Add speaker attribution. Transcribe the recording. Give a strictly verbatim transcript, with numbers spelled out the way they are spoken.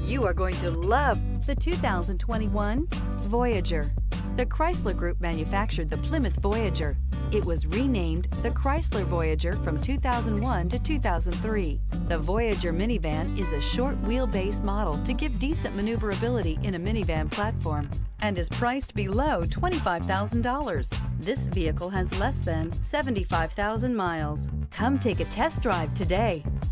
Speaker 1: You are going to love the two thousand twenty-one Voyager. The Chrysler Group manufactured the Plymouth Voyager. It was renamed the Chrysler Voyager from two thousand one to two thousand three. The Voyager minivan is a short wheelbase model to give decent maneuverability in a minivan platform and is priced below twenty-five thousand dollars. This vehicle has less than seventy-five thousand miles. Come take a test drive today.